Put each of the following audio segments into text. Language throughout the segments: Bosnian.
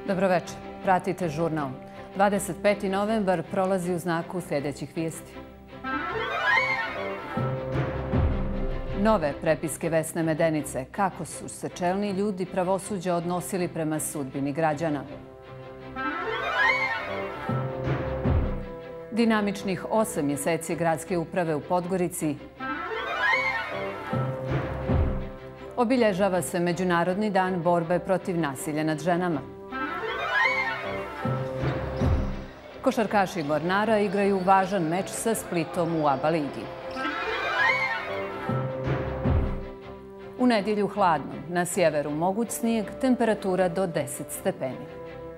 Dobroveče, pratite žurnal. 25. novembar prolazi u znaku sljedećih vijesti. Nove prepiske Vesne Medenice. Kako su se čelni ljudi pravosuđa odnosili prema sudbini građana? Dinamičnih 8 mjeseci gradske uprave u Podgorici. Obilježava se Međunarodni dan borbe protiv nasilja nad ženama. Košarkaši Mornara igraju važan meč sa Splitom u ABA ligi. U nedjelju hladno, na sjeveru moguć snijeg, temperatura do 10 stepeni.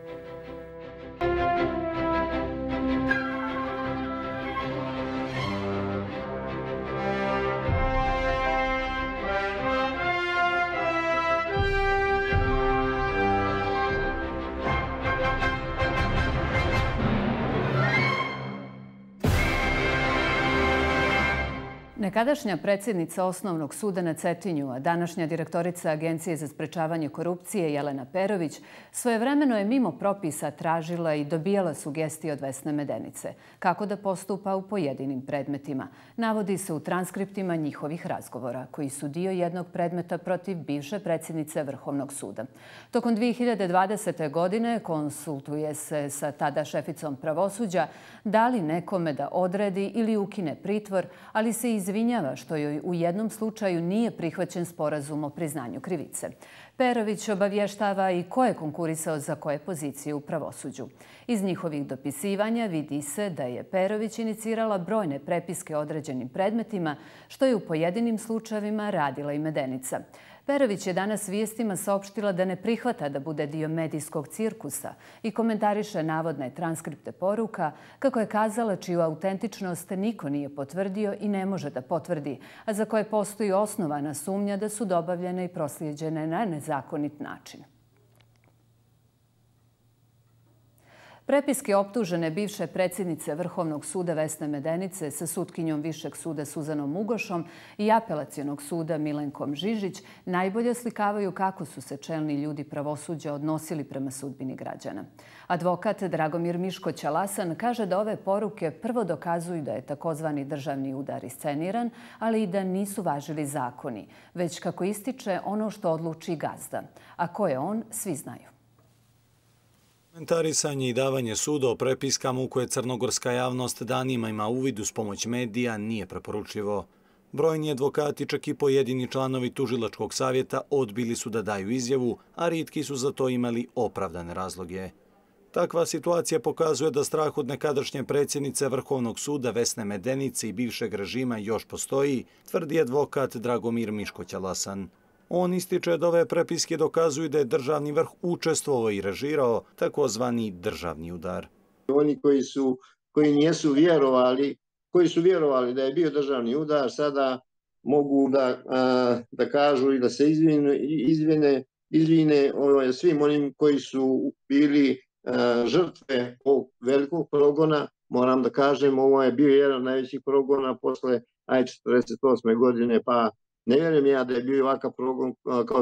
Nekadašnja predsjednica Osnovnog suda na Cetinju, a današnja direktorica Agencije za sprečavanje korupcije Jelena Perović, svojevremeno je mimo propisa tražila i dobijala sugestije od Vesne Medenice kako da postupa u pojedinim predmetima. Navodi se u transkriptima njihovih razgovora, koji su dio jednog predmeta protiv bivše predsjednice Vrhovnog suda. Tokom 2020. godine konsultuje se sa tada šeficom pravosuđa da li nekome da odredi ili ukine pritvor, ali se izvinjava što joj u jednom slučaju nije prihvaćen sporazum o priznanju krivice. Perović obavještava i ko je konkurisao za koje pozicije u pravosuđu. Iz njihovih dopisivanja vidi se da je Perović inicirala brojne prepiske određenim predmetima, što je u pojedinim slučajevima radila i Medenica. Perović je danas vijestima saopštila da ne prihvata da bude dio medijskog cirkusa i komentariše navodne transkripte poruka, kako je kazala čiju autentičnost niko nije potvrdio i ne može da potvrdi, a za koje postoji osnovana sumnja da su dobavljene i proslijeđene na nezakonit način. Prepiske optužene bivše predsjednice Vrhovnog suda Vesne Medenice sa sutkinjom Višeg suda Suzanom Ugošom i Apelacionog suda Milenkom Žižić najbolje oslikavaju kako su se čelni ljudi pravosuđa odnosili prema sudbini građana. Advokat Dragomir Miško-Ćalasan kaže da ove poruke prvo dokazuju da je takozvani državni udar isceniran, ali i da nisu važili zakoni, već kako ističe ono što odluči gazda. A ko je on, svi znaju. Komentarisanje i davanje suda o prepiskama u koje crnogorska javnost danima ima uvid uz pomoć medija nije preporučljivo. Brojni advokati, čak i pojedini članovi tužilačkog savjeta, odbili su da daju izjavu, a ritki su za to imali opravdane razloge. Takva situacija pokazuje da strah od nekadašnje predsjednice Vrhovnog suda Vesne Medenice i bivšeg režima još postoji, tvrdi advokat Dragomir Miško-Ćalasan. On ističe da ove prepiske dokazuju da je državni vrh učestvovao i režirao takozvani državni udar. Oni koji nisu vjerovali, koji su vjerovali da je bio državni udar, sada mogu da kažu i da se izvine svim onim koji su bili žrtve ovog velikog progona. Moram da kažem, ovo je bio jedan najvećih progona posle 1948. godine, pa ne vjerujem ja da je bio ovakav progon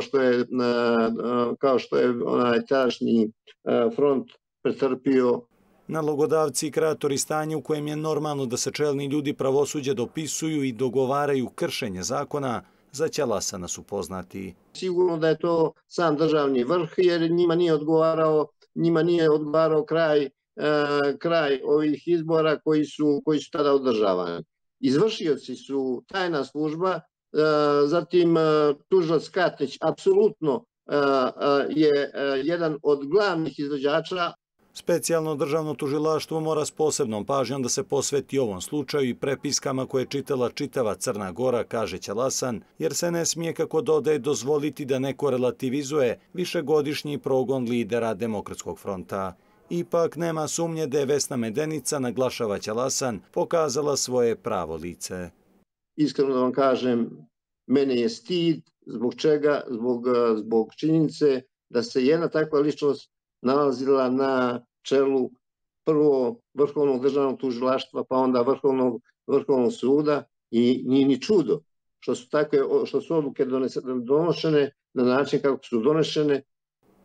kao što je onaj tadašnji front pretrpio. Nalogodavci i kreatori stanja u kojem je normalno da se čelni ljudi pravosuđa dopisuju i dogovaraju kršenje zakona, za Ćalasana su poznati. Sigurno da je to sam državni vrh, jer njima nije odgovarao kraj ovih izbora koji su tada održavani. Izvršioci su tajna služba. Zatim tužilac Katnić apsolutno je jedan od glavnih izvođača. Specijalno državno tužilaštvo mora s posebnom pažnjom da se posveti ovom slučaju i prepiskama koje je čitala čitava Crna Gora, kaže Ćalasan, jer se ne smije, kako dodaje, dozvoliti da neko relativizuje višegodišnji progon lidera Demokratskog fronta. Ipak nema sumnje da je Vesna Medenica, naglašava Ćalasan, pokazala svoje pravo lice. Iskreno da vam kažem, mene je stid. Zbog čega? Zbog činjenice da se jedna takva ličnost nalazila na čelu prvo Vrhovnog državnog tužilaštva, pa onda Vrhovnog suda, i nije ni čudo što su odluke donošene na način kako su donešene.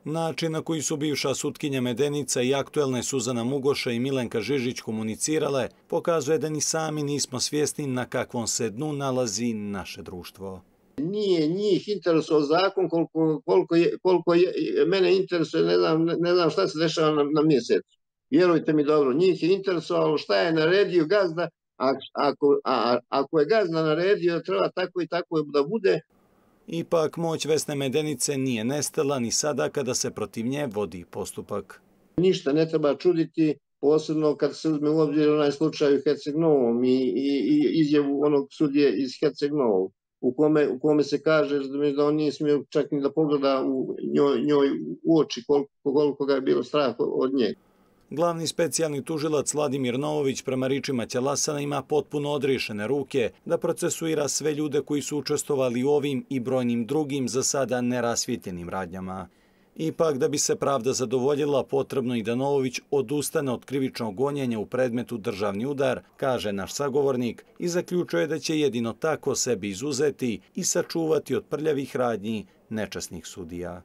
Način na koji su bivša sutkinja Medenica i aktuelne Suzana Mugoša i Milenka Žižić komunicirale pokazuje da ni sami nismo svjesni na kakvom se dnu nalazi naše društvo. Nije njih interesuo zakon koliko mene interesuje, ne znam šta se dešava na mjesecu. Vjerujte mi dobro, njih je interesovalo šta je naredio gazda, ako je gazda naredio treba tako i tako da bude. Ipak moć Vesne Medenice nije nestala ni sada kada se protiv nje vodi postupak. Ništa ne treba čuditi, posebno kad se uzme u obzir onaj slučaj u Herceg-Novom i izjavu onog sudije iz Herceg-Novog, u kome se kaže da on nije smio čak ni da pogleda njoj u oči koliko ga je bilo strah od nje. Glavni specijalni tužilac Vladimir Novović prema riječima Ćelasana ima potpuno odriješene ruke da procesuira sve ljude koji su učestvovali u ovim i brojnim drugim za sada nerasvjetljenim radnjama. Ipak, da bi se pravda zadovoljila, potrebno i da Novović odustane od krivičnog gonjenja u predmetu državni udar, kaže naš sagovornik, i zaključuje da će jedino tako sebi izuzeti i sačuvati od prljavih radnji nečasnih sudija.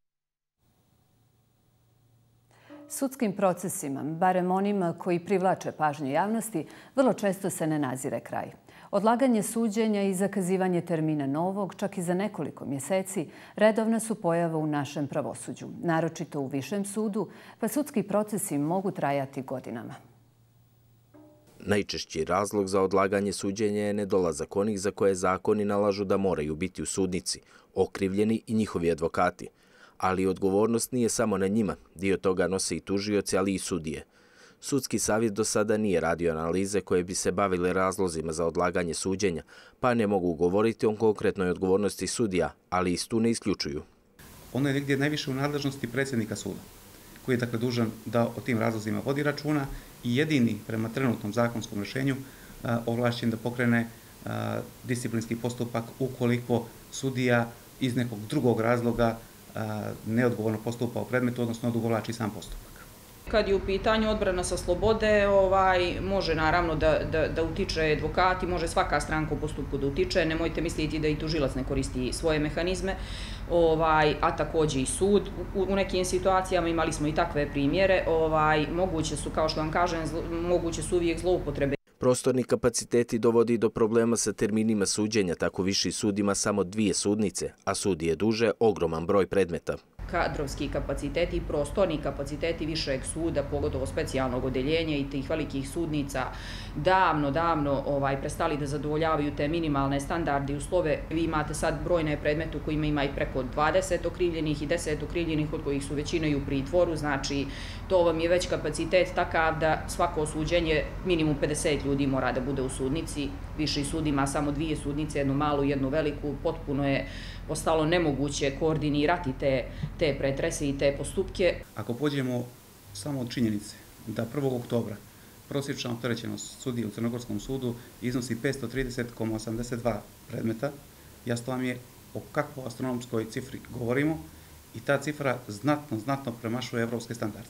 Sudskim procesima, barem onima koji privlače pažnju javnosti, vrlo često se ne nazire kraj. Odlaganje suđenja i zakazivanje termina novog, čak i za nekoliko mjeseci, redovna su pojava u našem pravosuđu, naročito u višem sudu, pa sudski procesi mogu trajati godinama. Najčešći razlog za odlaganje suđenja je nedolazak onih za koje zakoni nalažu da moraju biti u sudnici, okrivljeni i njihovi advokati. Ali odgovornost nije samo na njima, dio toga nose i tužioci, ali i sudije. Sudski savjet do sada nije radio analize koje bi se bavile razlozima za odlaganje suđenja, pa ne mogu govoriti o konkretnoj odgovornosti sudija, ali istu ne isključuju. Ono je negdje najviše u nadležnosti predsjednika suda, koji je dakle dužan da o tim razlozima vodi računa i jedini prema trenutnom zakonskom rješenju ovlašćen da pokrene disciplinski postupak ukoliko sudija iz nekog drugog razloga neodgovorno postupa u predmetu, odnosno odugovlači sam postupak. Kad je u pitanju odbrana sa slobode, može naravno da utiče advokati, može svaka stranka u postupku da utiče, nemojte misliti da i tužilac ne koristi svoje mehanizme, a također i sud. U nekim situacijama imali smo i takve primjere, moguće su, kao što vam kažem, moguće su uvijek zloupotrebe. Prostorni kapaciteti dovodi do problema sa terminima suđenja, tako viši sud ima samo 2 sudnice, a sudije duže ogroman broj predmeta. Kadrovski kapaciteti i prostorni kapaciteti višeg suda, pogotovo specijalnog odeljenja i tih velikih sudnica, davno prestali da zadovoljavaju te minimalne standarde i uslove. Vi imate sad brojne predmete u kojima ima i preko 20 okrivljenih i 10 okrivljenih, od kojih su većina i u pritvoru, znači to vam je već kapacitet takav da svako suđenje minimum 50 ljudi mora da bude u sudnici. Viši sud ima samo 2 sudnice, jednu malu i jednu veliku, potpuno je postalo nemoguće koordinirati te pretrese i te postupke. Ako pođemo samo od činjenice da 1. oktobra prosječna opterećenost sudije u Crnogorskom sudu iznosi 530,82 predmeta, jasno vam je o kakvoj astronomskoj cifri govorimo i ta cifra znatno premašuje evropske standarde.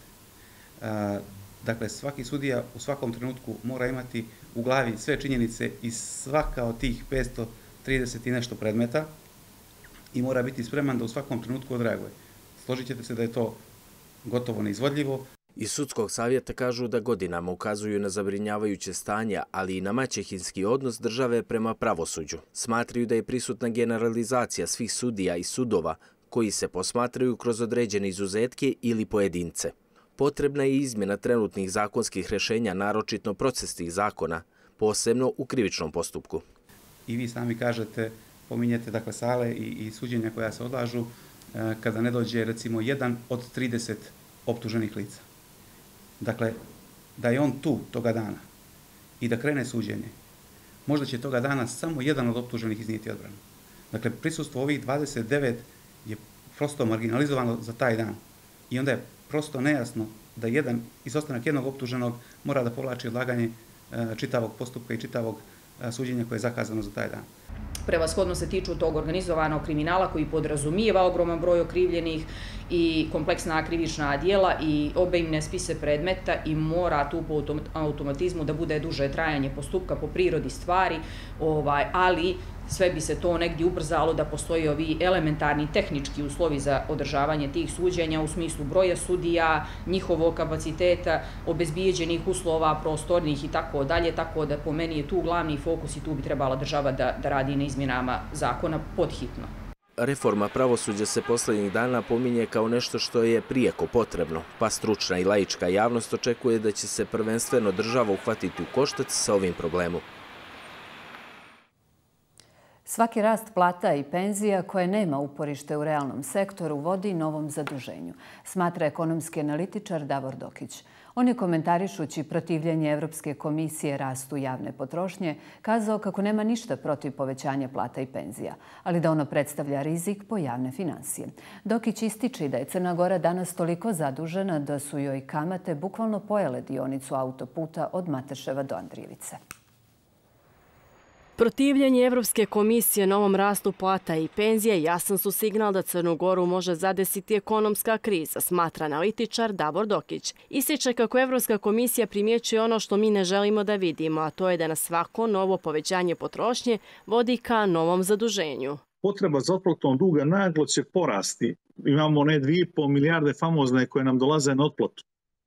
Dakle, svaki sudija u svakom trenutku mora imati u glavi sve činjenice i svaka od tih 530 i nešto predmeta i mora biti spreman da u svakom trenutku odreaguje. Složit ćete se da je to gotovo neizvodljivo. Iz sudskog savjeta kažu da godinama ukazuju na zabrinjavajuće stanje, ali i na maćehinski odnos države prema pravosuđu. Smatraju da je prisutna generalizacija svih sudija i sudova koji se posmatraju kroz određene izuzetke ili pojedince. Potrebna je izmjena trenutnih zakonskih rješenja, naročito procesnih zakona, posebno u krivičnom postupku. I vi sami kažete, pominjete dakle sale i suđenja koja se odlažu kada ne dođe recimo 1 od 30 optuženih lica. Dakle, da je on tu toga dana i da krene suđenje, možda će toga dana samo 1 od optuženih iznijeti odbranu. Dakle, prisustvo ovih 29 je prosto marginalizovano za taj dan i onda je prosto nejasno da izostanak jednog optuženog mora da povlači odlaganje čitavog postupka i čitavog suđenja koje je zakazano za taj dan. Prevashodno se tiču tog organizovanog kriminala koji podrazumijeva ogroman broj okrivljenih i kompleksna krivična djela i obimne spise predmeta i mora tu po automatizmu da bude duže trajanje postupka po prirodi stvari, ali sve bi se to negdje ubrzalo da postoje ovi elementarni tehnički uslovi za održavanje tih suđenja u smislu broja sudija, njihovog kapaciteta, obezbijeđenih uslova, prostornih i tako dalje, tako da po meni je tu glavni fokus i tu bi trebala država da radi na izmjenama zakona podhitno. Reforma pravosuđa se posljednjih dana pominje kao nešto što je prijeko potrebno, pa stručna i laička javnost očekuje da će se prvenstveno država uhvatiti u koštac sa ovim problemom. Svaki rast plata i penzija koje nema uporište u realnom sektoru vodi novom zaduženju, smatra ekonomski analitičar Davor Dokić. On je komentarišući protivljenje Evropske komisije rastu javne potrošnje kazao kako nema ništa protiv povećanja plata i penzija, ali da ono predstavlja rizik po javne finansije. Dokić ističe da je Crna Gora danas toliko zadužena da su joj kamate bukvalno pojele dionicu autoputa od Mateševa do Andrijevice. Protivljenje Evropske komisije novom rastu plata i penzije jasan su signal da Crnu Goru može zadesiti ekonomska kriza, smatra analitičar Davor Dokić. Ističe kako Evropska komisija primjećuje ono što mi ne želimo da vidimo, a to je da na svako novo povećanje potrošnje vodi ka novom zaduženju. Potreba za otplatom duga naglo će porasti. Imamo 2,5 milijarde famozne koje nam dolaze na otplatu.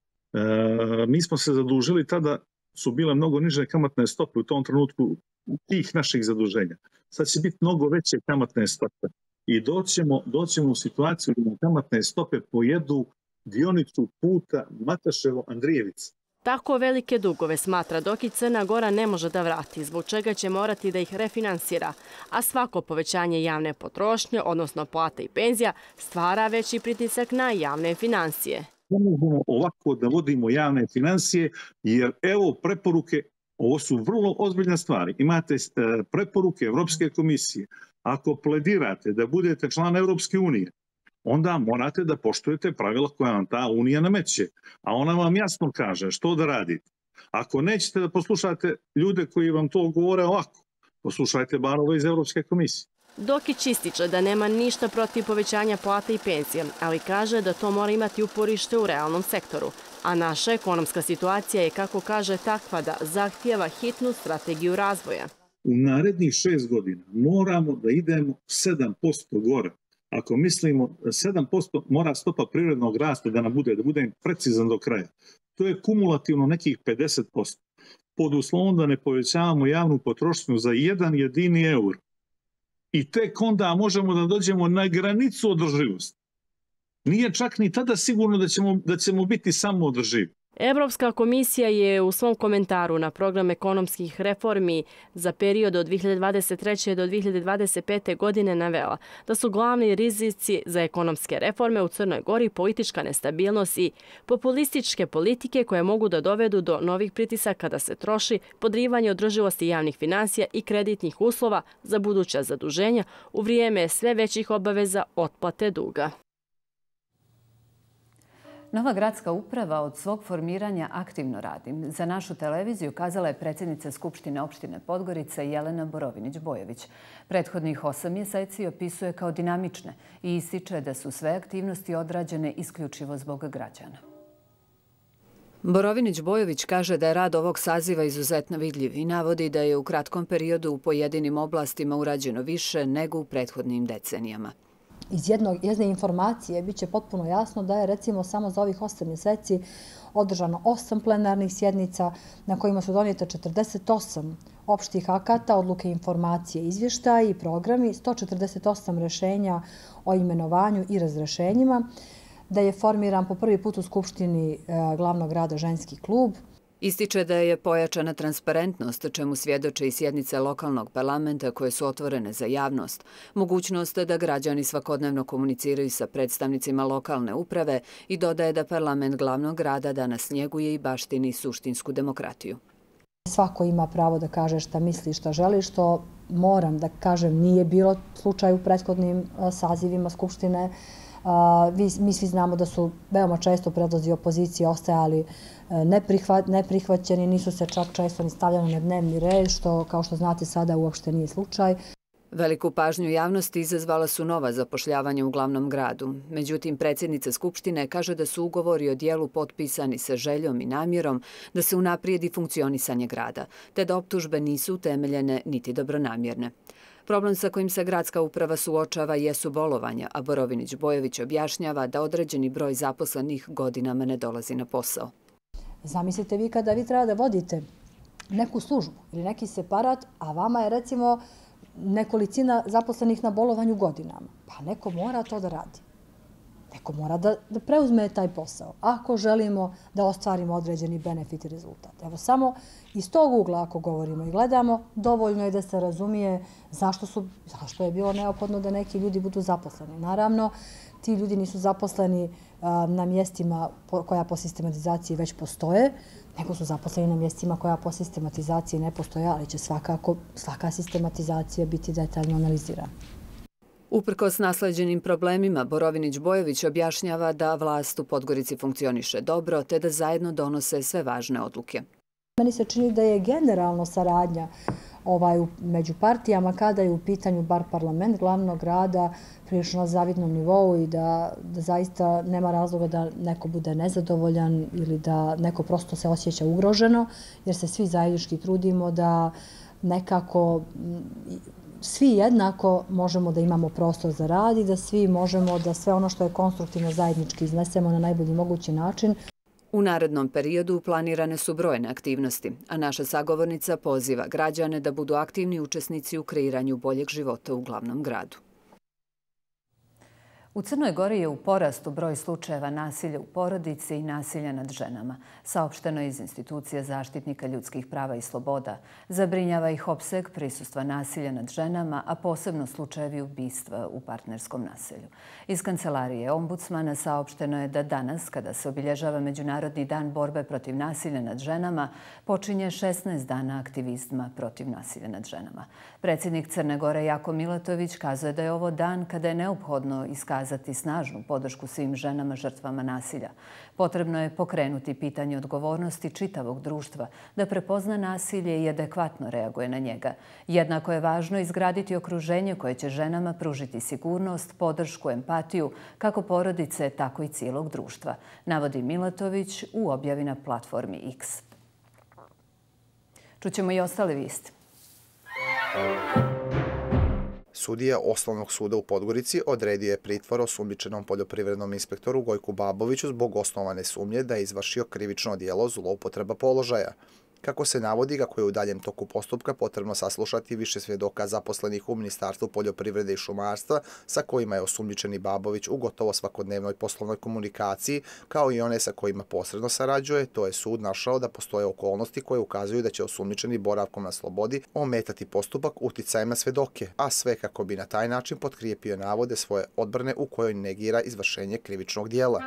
Mi smo se zadužili, tada su bile mnogo niže kamatne stope u tom trenutku tih naših zaduženja. Sad će biti mnogo veće kamatne stope i doćemo u situaciju da kamatne stope pojedu dionicu puta Mateševo-Andrijevica. Tako velike dugove, smatra Dokić, Crna Gora ne može da vrati, zbog čega će morati da ih refinansira, a svako povećanje javne potrošnje, odnosno plata i penzija, stvara veći pritisak na javne finansije. Ne možemo ovako da vodimo javne finansije, jer evo preporuke, ovo su vrlo ozbiljne stvari. Imate preporuke Evropske komisije. Ako pledirate da budete član Evropske unije, onda morate da poštujete pravila koja vam ta unija nameće. A ona vam jasno kaže što da radite. Ako nećete da poslušate ljude koji vam to govore ovako, poslušajte bar ovo iz Evropske komisije. Dokić ističe da nema ništa protiv povećanja plata i penzija, ali kaže da to mora imati uporište u realnom sektoru. A naša ekonomska situacija je, kako kaže, takva da zahtijeva hitnu strategiju razvoja. U narednih 6 godina moramo da idemo 7% gore. Ako mislimo 7% mora stopa privrednog rasta da budem precizan do kraja. To je kumulativno nekih 50%. Pod uslovom da ne povećavamo javnu potrošnju za 1 jedini eur. I tek onda možemo da dođemo na granicu održivosti. Nije čak ni tada sigurno da ćemo biti samo održivi. Evropska komisija je u svom komentaru na program ekonomskih reformi za period od 2023. do 2025. godine navela da su glavni rizici za ekonomske reforme u Crnoj Gori politička nestabilnost i populističke politike koje mogu da dovedu do novih pritisaka da se troši, podrivanje održivosti javnih finansija i kreditnih uslova za buduća zaduženja u vrijeme sve većih obaveza otplate duga. Nova gradska uprava od svog formiranja aktivno radi. Za našu televiziju kazala je predsjednica Skupštine opštine Podgorica Jelena Borovinić-Bojović. Prethodnih 8 mjeseci opisuje kao dinamične i ističe da su sve aktivnosti odrađene isključivo zbog građana. Borovinić-Bojović kaže da je rad ovog saziva izuzetno vidljiv i navodi da je u kratkom periodu u pojedinim oblastima urađeno više nego u prethodnim decenijama. Iz jedne informacije biće potpuno jasno da je recimo samo za ovih 8 mjeseci održano 8 plenarnih sjednica na kojima su donijete 48 opštih akata, odluke, informacije, izvještaji i programi, 148 rješenja o imenovanju i razrješenjima, da je formiran po prvi put u Skupštini glavnog grada ženski klub. Ističe da je pojačana transparentnost, čemu svjedoče i sjednice lokalnog parlamenta koje su otvorene za javnost, mogućnost da građani svakodnevno komuniciraju sa predstavnicima lokalne uprave i dodaje da parlament glavnog grada danas njeguje i baštini suštinsku demokratiju. Svako ima pravo da kaže šta misli, šta želi, što moram da kažem nije bilo slučaj u prethodnim sazivima Skupštine. Mi svi znamo da su veoma često predlozi opozicije ostajali neprihvaćeni, nisu se čak često ni stavljali na dnevni red, što kao što znate sada uopšte nije slučaj. Veliku pažnju javnosti izazvala su nova zapošljavanja u glavnom gradu. Međutim, predsjednica Skupštine kaže da su ugovori o dijelu potpisani sa željom i namjerom da se unaprijedi funkcionisanje grada, te da optužbe nisu utemeljene niti dobronamjerne. Problem sa kojim se gradska uprava suočava jesu bolovanja, a Borovinić-Bojović objašnjava da određeni broj zaposlenih godinama ne dolazi na posao. Zamislite vi kada vi treba da vodite neku službu ili neki separat, a vama je recimo nekolicina zaposlenih na bolovanju godinama. Pa neko mora to da radi. Neko mora da preuzme taj posao. Ako želimo da ostvarimo određeni benefit i rezultat. Evo samo iz tog ugla ako govorimo i gledamo, dovoljno je da se razumije zašto je bilo neophodno da neki ljudi budu zaposleni. Naravno, ti ljudi nisu zaposleni na mjestima koja po sistematizaciji već postoje, nego su zaposleni na mjestima koja po sistematizaciji ne postoje, ali će svaka sistematizacija biti detaljno analizirana. Uprkos nasleđenim problemima, Borovinić-Bojović objašnjava da vlast u Podgorici funkcioniše dobro, te da zajedno donose sve važne odluke. Meni se čini da je generalno saradnja među partijama kada je u pitanju bar parlament glavnog grada prilično na zavidnom nivou i da zaista nema razloga da neko bude nezadovoljan ili da neko prosto se osjeća ugroženo, jer se svi zajednički trudimo da nekako svi jednako možemo da imamo prostor za rad i da svi možemo da sve ono što je konstruktivno zajednički iznesemo na najbolji mogući način. U narednom periodu planirane su brojne aktivnosti, a naša sagovornica poziva građane da budu aktivni učesnici u kreiranju boljeg života u glavnom gradu. U Crnoj Gori je u porastu broj slučajeva nasilja u porodici i nasilja nad ženama. Saopšteno je iz institucija zaštitnika ljudskih prava i sloboda. Zabrinjava ih opseg prisustva nasilja nad ženama, a posebno slučajevi ubistva u partnerskom nasilju. Iz kancelarije ombudsmana saopšteno je da danas, kada se obilježava Međunarodni dan borbe protiv nasilja nad ženama, počinje 16 dana aktivizma protiv nasilja nad ženama. Predsjednik Crne Gore Jako Milatović kazuje da je ovo dan kada je neophodno iskazati snažnu podršku svim ženama žrtvama nasilja. Potrebno je pokrenuti pitanje odgovornosti čitavog društva, da prepozna nasilje i adekvatno reaguje na njega. Jednako je važno izgraditi okruženje koje će ženama pružiti sigurnost, podršku, empatiju, kako porodice, tako i cijelog društva, navodi Milatović u objavi na platformi X. Čućemo i ostale vijesti. Sudija Osnovnog suda u Podgorici odredio je pritvor osumnjičenom poljoprivrednom inspektoru Gojku Baboviću zbog osnovane sumnje da je izvršio krivično djelo zloupotreba položaja. Kako se navodi, kako je u daljem toku postupka potrebno saslušati više svjedoka zaposlenih u Ministarstvu poljoprivrede i šumarstva sa kojima je osumnjičeni Babović u gotovo svakodnevnoj poslovnoj komunikaciji, kao i one sa kojima posredno sarađuje, to je sud našao da postoje okolnosti koje ukazuju da će osumnjičeni boravkom na slobodi ometati postupak uticajem na svjedoke, a sve kako bi na taj način potkrijepio navode svoje odbrane u kojoj negira izvršenje krivičnog djela.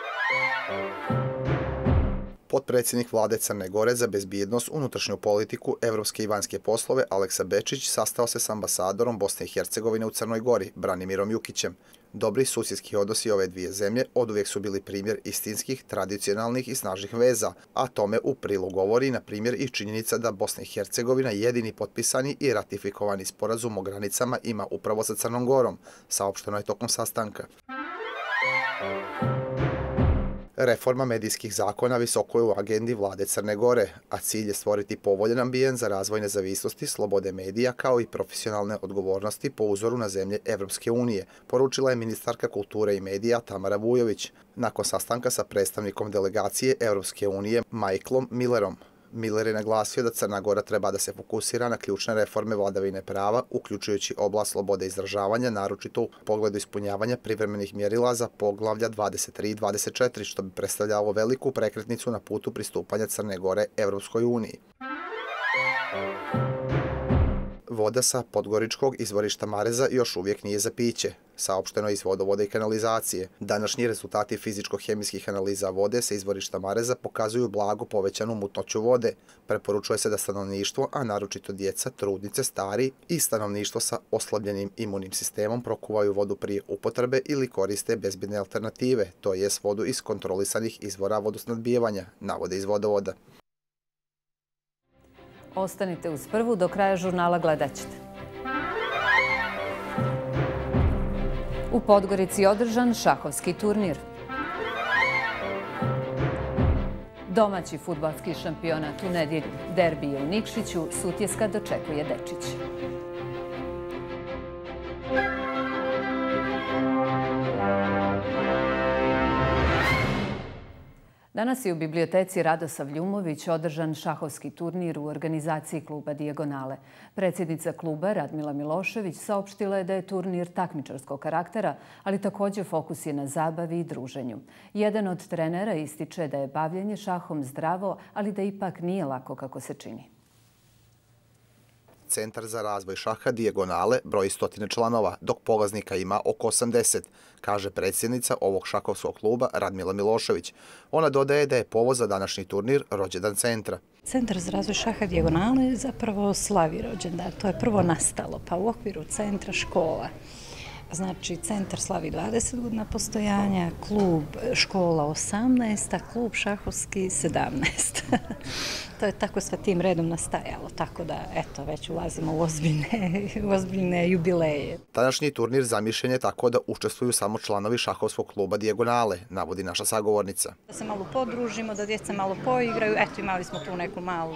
Potpredsjednik vlade Crne Gore za bezbjednost, unutrašnju politiku, evropske i vanjske poslove Aleksa Bečić sastao se s ambasadorom Bosne i Hercegovine u Crnoj Gori, Branimirom Jukićem. Dobri susjedski odnosi ove dvije zemlje oduvijek su bili primjer istinskih, tradicionalnih i snažnih veza, a tome u prilog govori, na primjer, i činjenica da Bosna i Hercegovina jedini potpisani i ratifikovani sporazum o granicama ima upravo sa Crnom Gorom, saopšteno je tokom sastanka. Reforma medijskih zakona visoko je u agendi vlade Crne Gore, a cilj je stvoriti povoljan ambijent za razvoj nezavisnosti, slobode medija kao i profesionalne odgovornosti po uzoru na zemlje Evropske unije, poručila je ministarka kulture i medija Tamara Vujović nakon sastanka sa predstavnikom delegacije Evropske unije Michaelom Millerom. Miller je naglasio da Crna Gora treba da se fokusira na ključne reforme vladavine prava, uključujući oblast slobode izražavanja, naročito u pogledu ispunjavanja privremenih mjerila za poglavlja 23 i 24, što bi predstavljalo veliku prekretnicu na putu pristupanja Crne Gore Evropskoj uniji. Voda sa podgoričkog izvorišta Mareza još uvijek nije za piće, saopšteno iz vodovoda i kanalizacije. Današnji rezultati fizičko-hemijskih analiza vode sa izvorišta Mareza pokazuju blago povećanu mutnoću vode. Preporučuje se da stanovništvo, a naročito djeca, trudnice, stari i stanovništvo sa oslabljenim imunim sistemom prokuvaju vodu prije upotrebe ili koriste bezbjedne alternative, to jest vodu iz kontrolisanih izvora vodosnadbijevanja, navode iz vodovoda. Ostanite uz Prvu, do kraja žurnala gledat ćete. U Podgorici je održan šahovski turnir. Domaći fudbalski šampionat u nedjelju. Derbi je u Nikšiću, Sutjeska dočekuje Dečić. Danas je u biblioteci Radosav Ljumović održan šahovski turnir u organizaciji kluba Dijagonale. Predsjednica kluba Radmila Milošević saopštila je da je turnir takmičarskog karaktera, ali također fokus je na zabavi i druženju. Jedan od trenera ističe da je bavljenje šahom zdravo, ali da ipak nije lako kako se čini. Centar za razvoj šaha Dijagonale broji 100 članova, dok polaznika ima oko 80, kaže predsjednica ovog šahovskog kluba Radmila Milošević. Ona dodaje da je povod za današnji turnir rođendan centra. Centar za razvoj šaha Dijagonale zapravo slavi rođendan. To je prvo nastalo, pa u okviru centra škola. Znači, centar slavi 20 godina postojanja, klub škola 18, a klub šahovski 17. To je tako sa tim redom nastajalo, tako da, eto, već ulazimo u ozbiljne jubileje. Današnji turnir zamišljen je tako da učestvuju samo članovi šahovskog kluba Dijagonale, navodi naša sagovornica. Da se malo podružimo, da djeca malo poigraju, eto, imali smo tu neku malu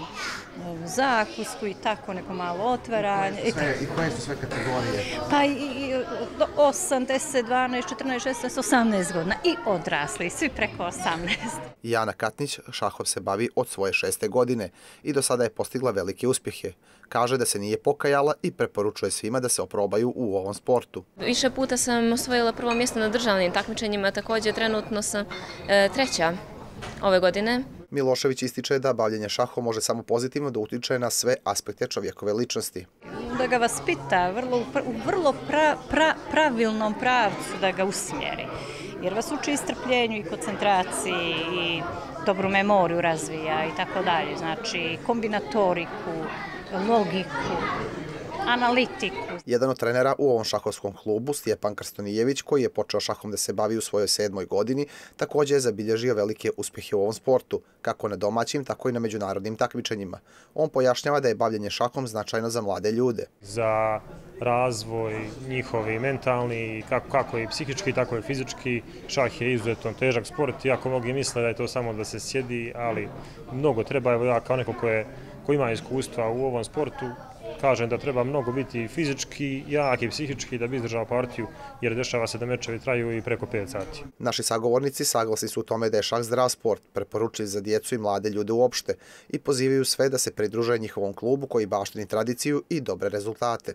zakusku i tako, neko malo otvaranje. I koje su sve kategorije? Pa i 8, 10, 12, 14, 16, 18 godina i odrasli, svi preko 18. Jana Katnić šahom se bavi od svoje 6. godine i do sada je postigla velike uspjehe. Kaže da se nije pokajala i preporučuje svima da se oprobaju u ovom sportu. Više puta sam osvojila prvo mjesto na državnim takmičenjima, također trenutno sam 3. ove godine. Milošević ističe da bavljenje šahom može samo pozitivno da utiče na sve aspekte čovjekove ličnosti. Da ga vaspita u vrlo pravilnom pravcu, da ga usmjeri. Jer vas uči i strpljenju i koncentraciji i dobru memoriju razvija i tako dalje. Znači, kombinatoriku, logiku, analitiku. Jedan od trenera u ovom šahovskom klubu, Stjepan Krstonijević, koji je počeo šahom da se bavi u svojoj 7. godini, također je zabilježio velike uspjehe u ovom sportu, kako na domaćim, tako i na međunarodnim takmičenjima. On pojašnjava da je bavljenje šahom značajno za mlade ljude. Za razvoj njihovi mentalni, kako i psihički, tako i fizički. Šah je izuzetno težak sport, iako mnogi misle da je to samo da se sjedi, ali mnogo treba. Evo ja kao neko ko ima iskustva u ovom sportu, kažem da treba mnogo biti fizički, jak i psihički da bi izdržao partiju, jer dešava se da mečevi traju i preko 5 sati. Naši sagovornici saglasni su u tome da je šah zdrav sport, preporučuju za djecu i mlade ljude uopšte i pozivaju sve da se pridruže njihovom klubu koji baštini tradiciju i dobre rezultate.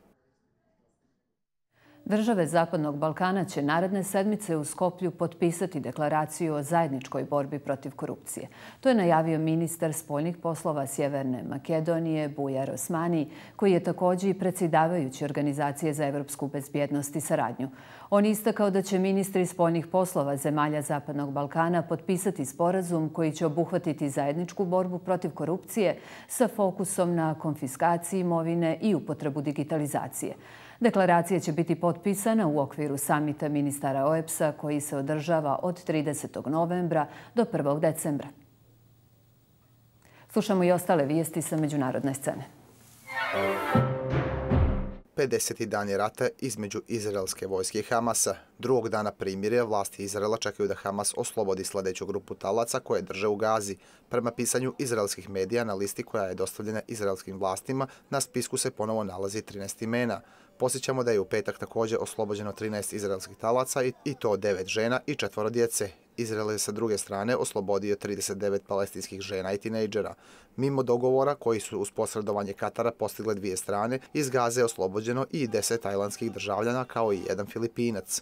Države Zapadnog Balkana će naredne sedmice u Skoplju potpisati deklaraciju o zajedničkoj borbi protiv korupcije. To je najavio ministar spoljnih poslova Sjeverne Makedonije Bujar Osmani, koji je također i predsjedavajući Organizacije za evropsku bezbjednost i saradnju. On je istakao da će ministri spoljnih poslova zemalja Zapadnog Balkana potpisati sporazum koji će obuhvatiti zajedničku borbu protiv korupcije sa fokusom na konfiskaciji imovine i upotrebu digitalizacije. Deklaracija će biti potpisana u okviru samita ministara OEBS-a koji se održava od 30. novembra do 1. decembra. Slušamo i ostale vijesti sa međunarodne scene. 50. dan je rata između izraelske vojske i Hamasa. Drugog dana primirja vlasti Izraela čekaju da Hamas oslobodi sljedeću grupu talaca koje drže u Gazi. Prema pisanju izraelskih medija na listi koja je dostavljena izraelskim vlastima, na spisku se ponovo nalazi 13 imena. Posjećamo da je u petak također oslobođeno 13 izraelskih talaca i to 9 žena i 4 djece. Izrael je sa druge strane oslobodio 39 palestinskih žena i tinejdžera. Mimo dogovora koji su uz posredovanje Katara postigle dvije strane, iz Gaze je oslobođeno i 10 tajlandskih državljana kao i 1 Filipinac.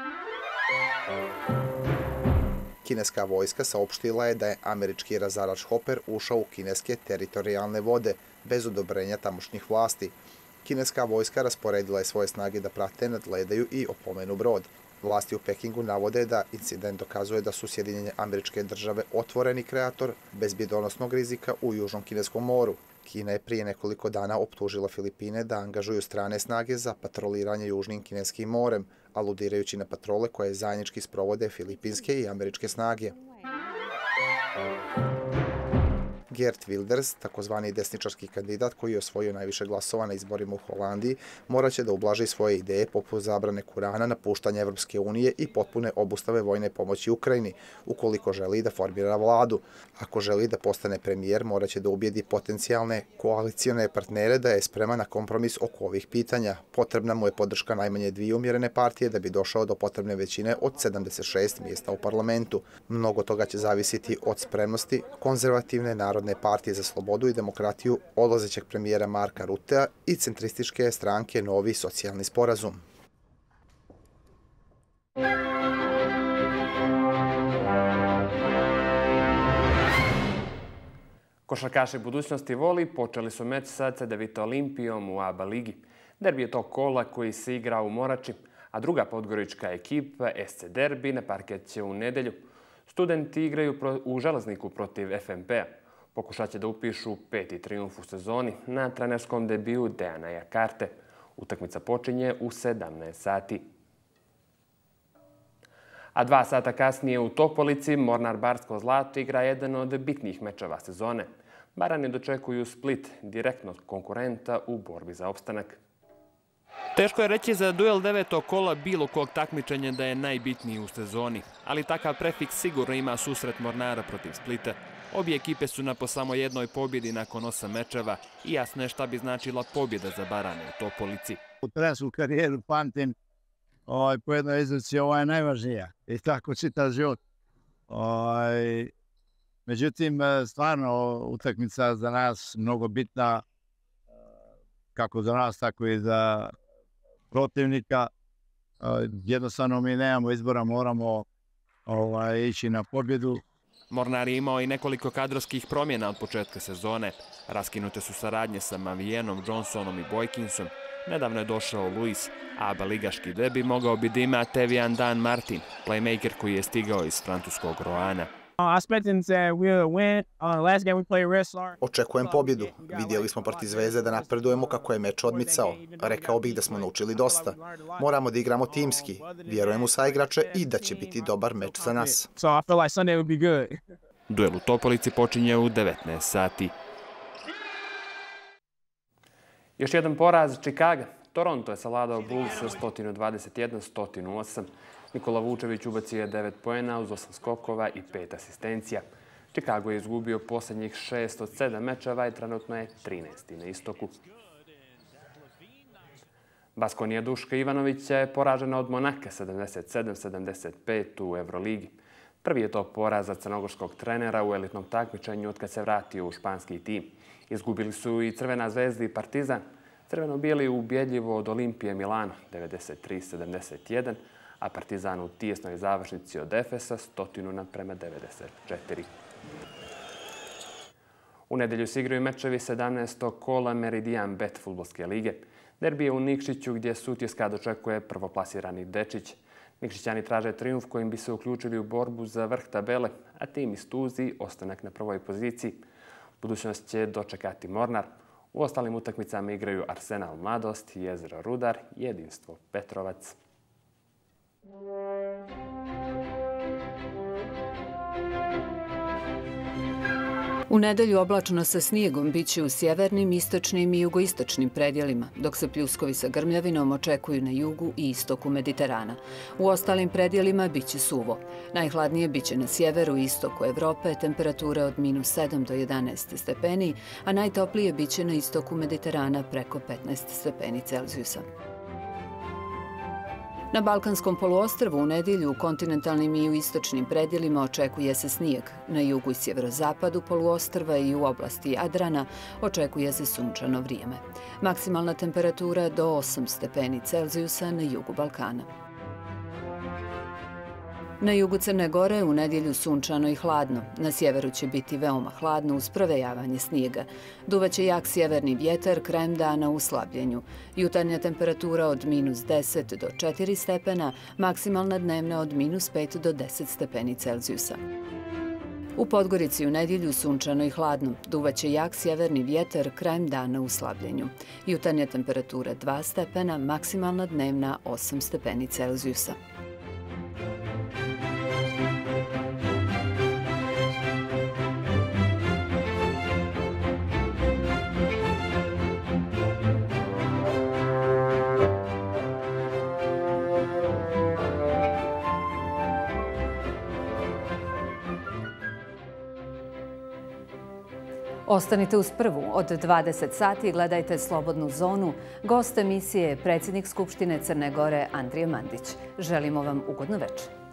Kineska vojska saopštila je da je američki razarač Hopper ušao u kineske teritorijalne vode bez odobrenja tamošnjih vlasti. Kineska vojska rasporedila je svoje snage da prate, nadgledaju i opomenu brod. Vlasti u Pekingu navode da incident dokazuje da su Sjedinjene Američke Države otvoreni kreator bezbjedonosnog rizika u Južnom Kineskom moru. Kina je prije nekoliko dana optužila Filipine da angažuju strane snage za patroliranje Južnim Kineskim morem, aludirajući na patrole koje zajednički sprovode filipinske i američke snage. Geert Wilders, takozvani desničarski kandidat koji je osvojio najviše glasova na izborima u Holandiji, moraće da ublaži svoje ideje poput zabrane Kurana, napuštanja Evropske unije i potpune obustave vojne pomoći Ukrajini, ukoliko želi da formira vladu. Ako želi da postane premijer, moraće da ubijedi potencijalne koalicione partnere da je spreman na kompromis oko ovih pitanja. Potrebna mu je podrška najmanje 2 umjerene partije da bi došao do potrebne većine od 76 mjesta u parlamentu. Mnogo toga će zavisiti od spremnosti konzervativne Narodne partije za slobodu i demokratiju odlazećeg premijera Marka Ruttea i centrističke stranke Novi socijalni sporazum. Košarkaši budućnosti Voli počeli su meč sa Cedevita Olimpijom u ABA ligi. Derbi je tog kola koji se igra u Morači, a druga podgorička ekipa SC Derbi na parket će u nedelju. Studenti igraju u Železniku protiv FNP-a. Pokušat će da upišu 5. trijumf u sezoni na trenerskom debiju Dejana Jakarte. Utakmica počinje u 17 sati. A 2 sata kasnije u Topolici Mornar Barsko Zlato igra jedan od bitnijih mečeva sezone. Barani dočekuju Split, direktnog konkurenta u borbi za opstanak. Teško je reći za duel 9. kola bilo kog takmičenja da je najbitniji u sezoni, ali takav prefiks sigurno ima susret Mornara protiv Splita. Obje ekipe su na po samo jednoj pobjedi nakon 8 mečeva i jasno je šta bi značila pobjeda za Barane u Topolici. U trenersku karijeru pamtim po jednoj izreci, ovo je najvažnija i tako čitav život. Međutim, stvarno utakmica za nas mnogo bitna, kako za nas, tako i za protivnika. Jednostavno mi nemamo izbora, moramo ići na pobjedu. Mornar je imao i nekoliko kadrovskih promjena od početka sezone. Raskinute su saradnje sa Mavijenom, Johnsonom i Boykinsom. Nedavno je došao Luis, a ABA ligaški debi mogao bi da ima Tevian Dan Martin, playmaker koji je stigao iz francuskog Roana. Očekujem pobjedu. Vidjeli smo protiv Zvezde da napredujemo kako je meč odmicao. Rekao bih da smo naučili dosta. Moramo da igramo timski. Vjerujem u saigrače i da će biti dobar meč za nas. Duel u Topolici počinje u 19 sati. Još jedan poraz Čikaga. Toronto je savladao Bulls 121-108. Nikola Vučević ubacio je 9 poena uz 8 skokova i 5 asistencija. Chicago je izgubio posljednjih 6 od 7 mečeva i trenutno je 13. na istoku. Baskonija Duška Ivanovića je poražena od Monaka 77-75 u Euroligi. Prvi je to poraz za crnogorskog trenera u elitnom takmičenju od kad se vratio u španski tim. Izgubili su i Crvena zvezda i Partizan. Crveno-bijeli ubjedljivo od Olimpije Milano 93-71, a Partizan u tijesnoj završnici od Efesa 100:94. U nedelju se igraju mečevi 17. kola Meridian Bet fudbalske lige. Derbi je u Nikšiću gdje Sutjeska dočekuje prvoplasirani Dečić. Nikšićani traže trijumf kojim bi se uključili u borbu za vrh tabele, a tim iz Tuzli ostanak na prvoj poziciji. Budućnost će dočekati Mornar. U ostalim utakmicama igraju Arsenal Mladost, Jezero Rudar i Jedinstvo Petrovac. U nedelju oblačno sa snijegom biće u sjevernim, istočnim i jugoistočnim predjelima, dok se pljuskovi sa grmljavinom očekuju na jugu i istoku Mediterana. U ostalim predjelima biće suvo. Najhladnije biće na sjeveru i istoku Evrope, temperature od -7 do 11 stepeni, a najtoplije biće na istoku Mediterana preko 15 stepeni Celzijusa. Na Balkanskom poluostrvu u nedjelju u kontinentalnim i u istočnim predjelima očekuje se snijeg. Na jugu i sjeverozapadu poluostrva i u oblasti Jadrana očekuje se sunčano vrijeme. Maksimalna temperatura do 8 stepeni Celzijusa na jugu Balkana. Na jugu Crne Gore u nedjelju sunčano i hladno. Na sjeveru će biti veoma hladno uz provejavanje snijega. Duvaće jak sjeverni vjetar, krajem dana u slabljenju. Jutarnja temperatura od -10 do 4 stepena, maksimalna dnevna od -5 do 10 stepeni Celzijusa. U Podgorici u nedjelju sunčano i hladno. Duvaće jak sjeverni vjetar, krajem dana u slabljenju. Jutarnja temperatura 2 stepena, maksimalna dnevna 8 stepeni Celzijusa. Ostanite uz prvu. Od 20 sati gledajte Slobodnu zonu. Gost emisije je predsjednik Skupštine Crne Gore Andrija Mandić. Želimo vam ugodno večer.